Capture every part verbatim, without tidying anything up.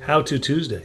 How To Tuesday.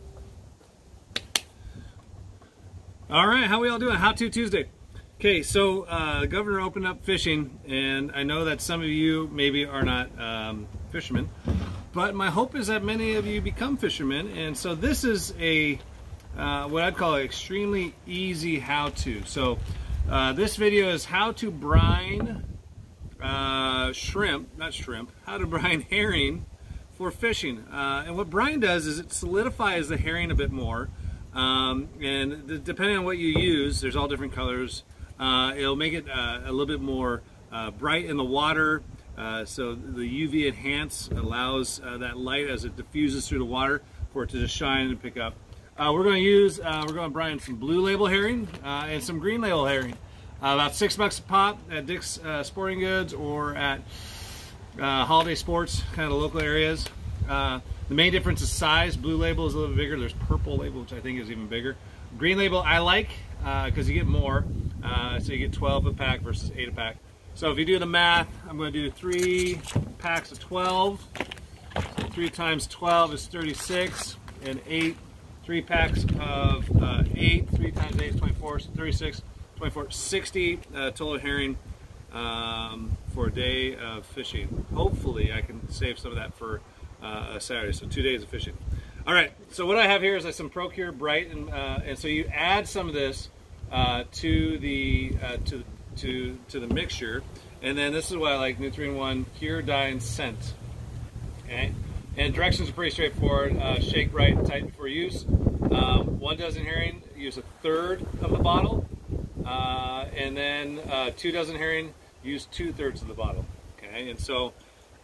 All right, how we all doing? How To Tuesday. Okay, so uh, the governor opened up fishing, and I know that some of you maybe are not um, fishermen, but my hope is that many of you become fishermen, and so this is a uh, what I'd call an extremely easy how-to. So uh, this video is how to brine uh, shrimp, not shrimp, how to brine herring for fishing. Uh, and what brine does is it solidifies the herring a bit more, um, and the, depending on what you use, there's all different colors. Uh, it'll make it uh, a little bit more uh, bright in the water, uh, so the U V enhance allows uh, that light as it diffuses through the water for it to just shine and pick up. Uh, we're going to use, uh, we're going to brine some blue label herring uh, and some green label herring. Uh, about six bucks a pop at Dick's uh, Sporting Goods or at uh, Holiday Sports, kind of local areas. Uh, the main difference is size. Blue label is a little bit bigger. There's purple label, which I think is even bigger. Green label I like because uh, you get more. Uh, so you get twelve a pack versus eight a pack. So if you do the math, I'm going to do three packs of twelve. So three times twelve is thirty-six, and eight, three packs of uh, eight, three times eight is twenty-four, so thirty-six, twenty-four, sixty uh, total herring um, for a day of fishing. Hopefully I can save some of that for uh, a Saturday, so two days of fishing. All right, so what I have here is like some Procure Bright, and, uh, and so you add some of this Uh, to the uh, to to to the mixture, and then this is why I like Nutrient One Cure, Dye, and Scent. Okay, and directions are pretty straightforward. Uh, shake right and tight before use. Um, one dozen herring, use a third of the bottle, uh, and then uh, two dozen herring, use two thirds of the bottle. Okay, and so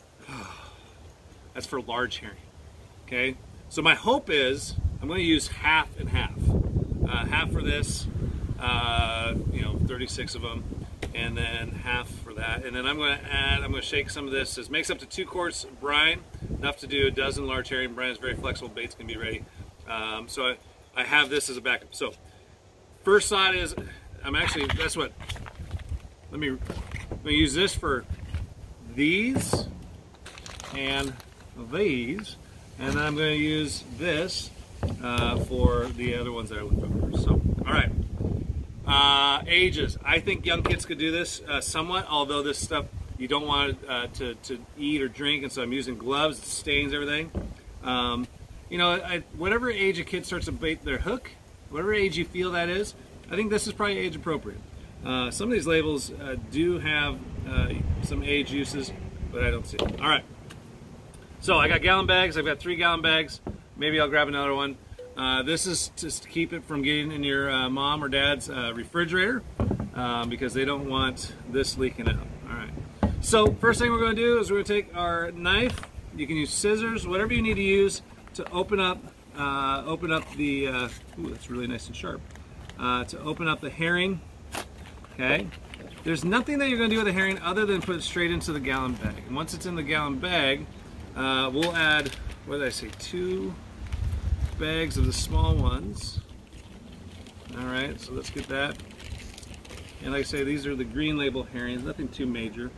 that's for large herring. Okay, so my hope is I'm going to use half and half. Uh, half for this. Uh, you know, thirty-six of them, and then half for that. And then I'm going to add, I'm going to shake some of this. This makes up to two quarts of brine, enough to do a dozen large herring. Brine is very flexible, baits can be ready. Um, so I, I have this as a backup. So first thought is, I'm actually, that's what, let me, I'm going to use this for these and these, and then I'm going to use this uh, for the other ones that I looked over. So, all right. Uh, ages. I think young kids could do this uh, somewhat, although this stuff you don't want uh, to, to eat or drink, and so I'm using gloves, it stains everything. Um, you know, I, whatever age a kid starts to bait their hook, whatever age you feel that is, I think this is probably age appropriate. Uh, some of these labels uh, do have uh, some age uses, but I don't see it. All right. So I got gallon bags. I've got three gallon bags. Maybe I'll grab another one. Uh, this is just to keep it from getting in your uh, mom or dad's uh, refrigerator um, because they don't want this leaking out. All right. So first thing we're going to do is we're going to take our knife. You can use scissors, whatever you need to use to open up, uh, open up the. Uh, ooh, that's really nice and sharp. Uh, to open up the herring. Okay. There's nothing that you're going to do with the herring other than put it straight into the gallon bag. And once it's in the gallon bag, uh, we'll add. What did I say? Two bags of the small ones. All right, so let's get that. And like I say, these are the green label herrings, nothing too major.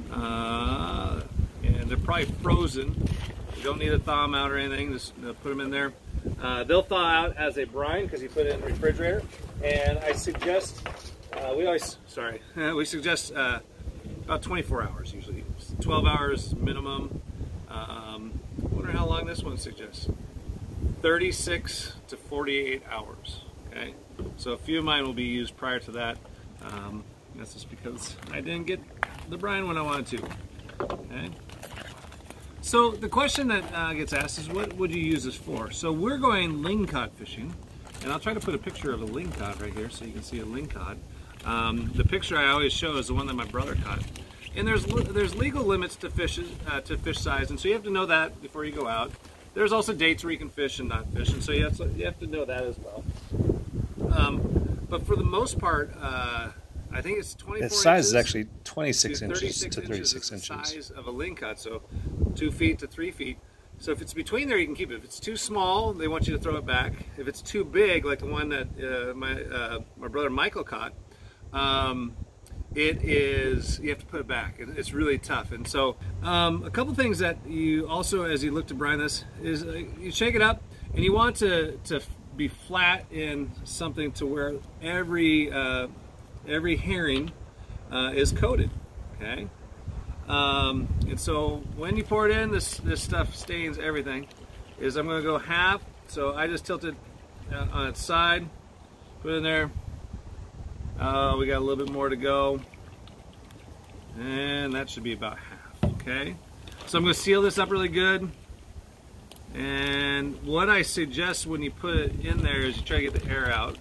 Uh, and they're probably frozen. You don't need to thaw them out or anything, just uh, put them in there. Uh, they'll thaw out as a brine because you put it in the refrigerator. And I suggest, uh, we always, sorry, we suggest uh, about twenty-four hours usually. twelve hours minimum. Um, I wonder how long this one suggests. thirty-six to forty-eight hours. Okay, so a few of mine will be used prior to that. Um, that's just because I didn't get the brine when I wanted to. Okay, so the question that uh, gets asked is, what would you use this for? So we're going lingcod fishing, and I'll try to put a picture of a lingcod right here so you can see a lingcod. Um, the picture I always show is the one that my brother caught. And there's there's legal limits to fish uh, to fish size, and so you have to know that before you go out. There's also dates where you can fish and not fish, and so you have to, you have to know that as well. Um, but for the most part, uh, I think it's twenty-four inches. The size is actually twenty-six inches to thirty-six thirty-six inches. inches. The size of a lingcod, so two feet to three feet. So if it's between there, you can keep it. If it's too small, they want you to throw it back. If it's too big, like the one that uh, my uh, my brother Michael caught, um, it is, you have to put it back. It's really tough. And so um, a couple things that you also, as you look to brine this, is uh, you shake it up, and you want to, to be flat in something to where every, uh, every herring uh, is coated, okay? Um, and so when you pour it in, this, this stuff stains everything, is I'm gonna go half, so I just tilt it uh, on its side, put it in there. Uh, we got a little bit more to go, and that should be about half, okay? So I'm gonna seal this up really good, and what I suggest when you put it in there is you try to get the air out,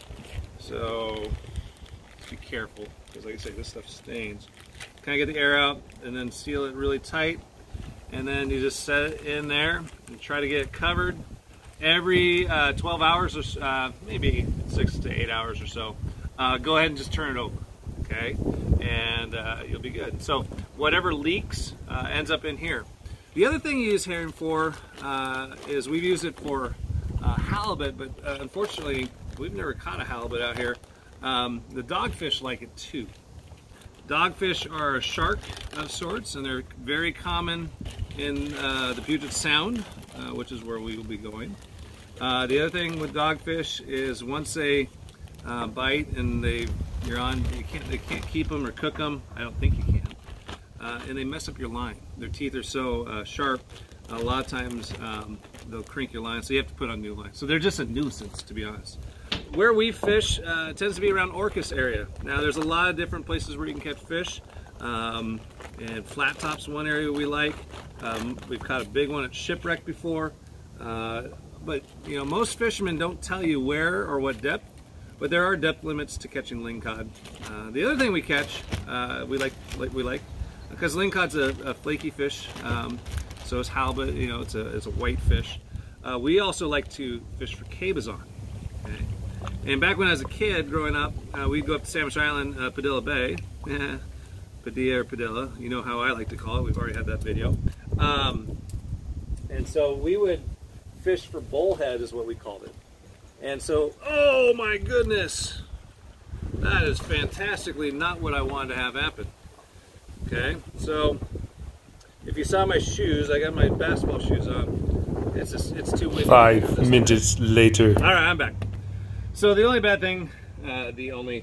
so be careful, because like I say, this stuff stains. Kind of get the air out and then seal it really tight, and then you just set it in there and try to get it covered every uh, twelve hours or uh, maybe six to eight hours or so. Uh, go ahead and just turn it over, okay, and uh, you'll be good. So whatever leaks uh, ends up in here. The other thing you use herring for uh, is we've used it for uh, halibut, but uh, unfortunately we've never caught a halibut out here. Um, the dogfish like it too. Dogfish are a shark of sorts, and they're very common in uh, the Puget Sound, uh, which is where we will be going. Uh, the other thing with dogfish is once they uh, bite and they you're on, you can't they can't keep them or cook them. I don't think you can, uh, and they mess up your line. Their teeth are so uh, sharp. A lot of times um, they'll crink your line, so you have to put on new lines. So they're just a nuisance, to be honest. Where we fish uh, tends to be around Orcas area. Now there's a lot of different places where you can catch fish, um, and Flat Top's one area we like. Um, we've caught a big one at Shipwreck before, uh, but you know, most fishermen don't tell you where or what depth, but there are depth limits to catching lingcod. Uh, the other thing we catch, uh, we like, we like, because lingcod's a, a flaky fish, um, so is halibut. You know, it's a it's a white fish. Uh, we also like to fish for cabezon. Okay? And back when I was a kid growing up, uh, we'd go up to Sandwich Island, uh, Padilla Bay, Padilla or Padilla, you know how I like to call it, we've already had that video. Um, and so we would fish for bullhead is what we called it. And so, oh my goodness, that is fantastically not what I wanted to have happen. Okay, so if you saw my shoes, I got my basketball shoes on. It's just, it's too windy. Five minutes later. All right, I'm back. So the only bad thing, uh, the only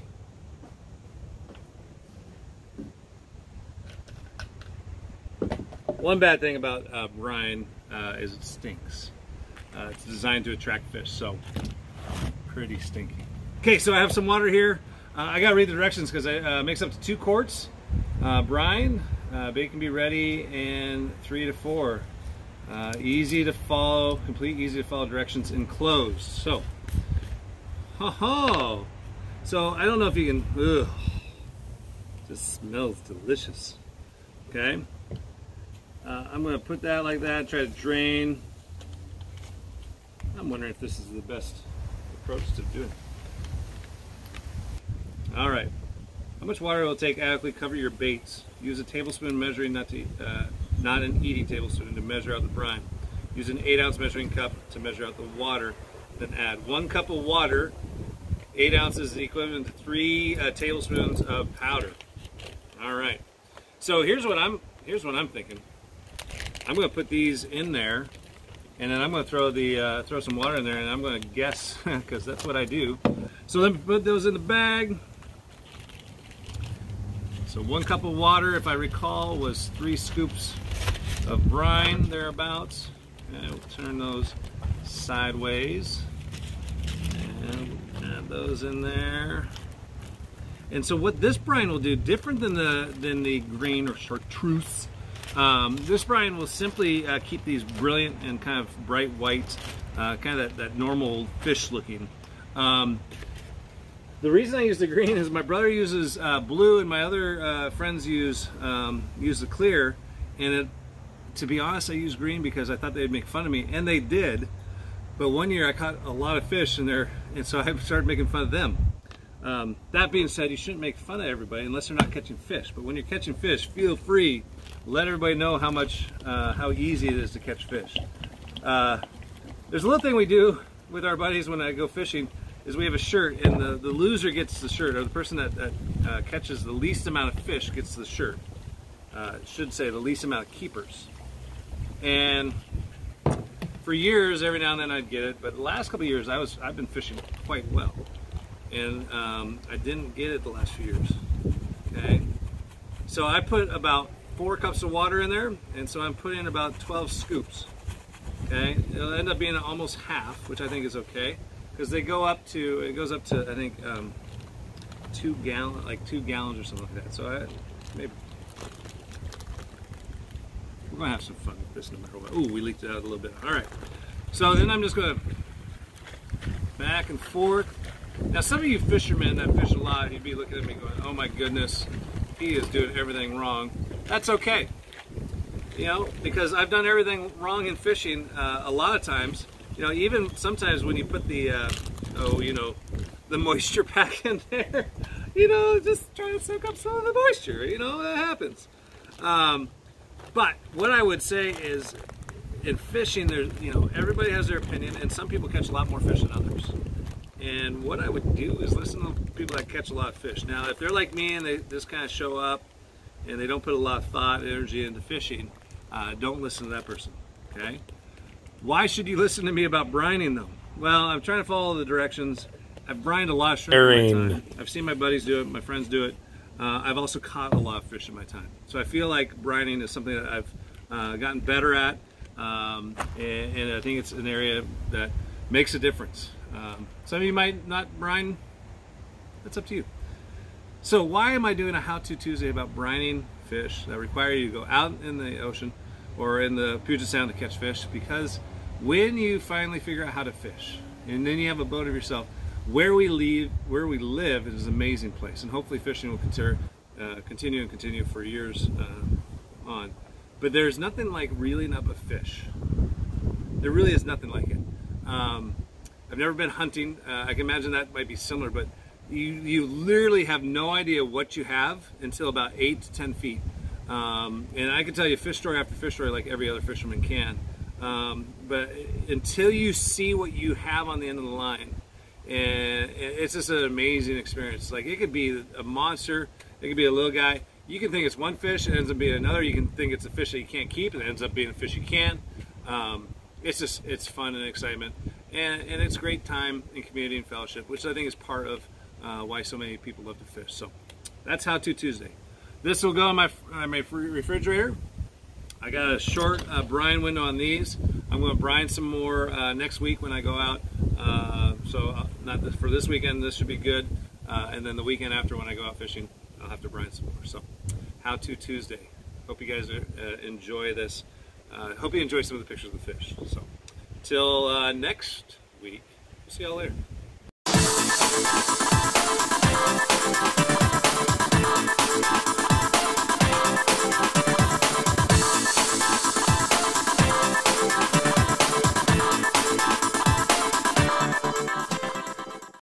one bad thing about uh, brine uh, is it stinks. Uh, it's designed to attract fish, so pretty stinky. Okay, so I have some water here. Uh, I gotta read the directions because it uh, makes up to two quarts. Uh, brine, uh, bait can be ready in three to four. Uh, easy to follow, complete easy to follow directions enclosed. So. Ho ho! So I don't know if you can. Ugh, just smells delicious. Okay, uh, I'm gonna put that like that. Try to drain. I'm wondering if this is the best approach to doing it. All right. How much water will it take to adequately cover your baits? Use a tablespoon measuring, not to, uh, not an eating tablespoon, to measure out the brine. Use an eight ounce measuring cup to measure out the water. Then add one cup of water. Eight ounces is equivalent to three uh, tablespoons of powder. All right. So here's what I'm here's what I'm thinking. I'm going to put these in there, and then I'm going to throw the uh, throw some water in there, and I'm going to guess because that's what I do. So let me put those in the bag. So one cup of water, if I recall, was three scoops of brine thereabouts. And we'll turn those sideways. And add those in there. And so what this brine will do, different than the than the green or chartreuse, um, this brine will simply uh, keep these brilliant and kind of bright white, uh, kind of that, that normal fish looking. Um, the reason I use the green is my brother uses uh, blue, and my other uh, friends use um, use the clear. And it, to be honest, I use green because I thought they'd make fun of me, and they did. But one year I caught a lot of fish in there, and so I started making fun of them. Um, that being said, you shouldn't make fun of everybody unless they're not catching fish. But when you're catching fish, feel free, let everybody know how much, uh, how easy it is to catch fish. Uh, there's a little thing we do with our buddies when I go fishing, is we have a shirt, and the, the loser gets the shirt, or the person that, that uh, catches the least amount of fish gets the shirt. Uh, it should say the least amount of keepers. And for years, every now and then I'd get it, but the last couple of years I was I've been fishing quite well, and um, I didn't get it the last few years. Okay, so I put about four cups of water in there, and so I'm putting about twelve scoops. Okay, it'll end up being almost half, which I think is okay, because they go up to it goes up to I think um, two gallon, like two gallons or something like that. So I maybe. We're gonna have some fun with this no matter what. Ooh, we leaked it out a little bit. All right. So then I'm just gonna back and forth. Now some of you fishermen that fish a lot, you'd be looking at me going, oh my goodness, he is doing everything wrong. That's okay. You know, because I've done everything wrong in fishing uh, a lot of times. You know, even sometimes when you put the, uh, oh, you know, the moisture pack in there, you know, just trying to soak up some of the moisture, you know, that happens. Um, But what I would say is, in fishing, there's, you know, everybody has their opinion, and some people catch a lot more fish than others. And what I would do is listen to people that catch a lot of fish. Now, if they're like me and they just kind of show up and they don't put a lot of thought and energy into fishing, uh, don't listen to that person, okay? Why should you listen to me about brining, though? Well, I'm trying to follow the directions. I've brined a lot of shrimp in my time. I've seen my buddies do it, my friends do it. Uh, I've also caught a lot of fish in my time. So I feel like brining is something that I've uh, gotten better at, um, and, and I think it's an area that makes a difference. Um, some of you might not brine, that's up to you. So why am I doing a How-To Tuesday about brining fish that require you to go out in the ocean or in the Puget Sound to catch fish? Because when you finally figure out how to fish, and then you have a boat of yourself, Where we leave, where we live is an amazing place, and hopefully fishing will continue, uh, continue and continue for years uh, on. But there's nothing like reeling up a fish. There really is nothing like it. Um, I've never been hunting. Uh, I can imagine that might be similar, but you, you literally have no idea what you have until about eight to ten feet. Um, and I can tell you fish story after fish story like every other fisherman can. Um, but until you see what you have on the end of the line, and it's just an amazing experience. Like, it could be a monster, it could be a little guy. You can think it's one fish, it ends up being another. You can think it's a fish that you can't keep, and it ends up being a fish you can. Um, it's just, it's fun and excitement, and, and it's great time in community and fellowship, which I think is part of uh, why so many people love to fish. So that's How-To Tuesday. This will go in my, uh, my refrigerator. I got a short uh, brine window on these. I'm going to brine some more uh, next week when I go out. Uh, so uh, not this, for this weekend, this should be good. Uh, and then the weekend after, when I go out fishing, I'll have to brine some more. So, How-To Tuesday. Hope you guys are, uh, enjoy this. Uh, hope you enjoy some of the pictures of the fish. So, till uh, next week, see y'all later.